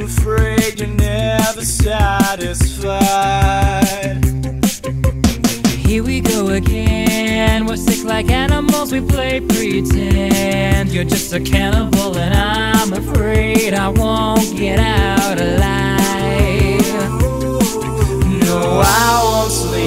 afraid you're never satisfied. Here we go again, we're sick like animals, we play pretend. You're just a cannibal and I'm afraid I won't get out alive. No, I won't sleep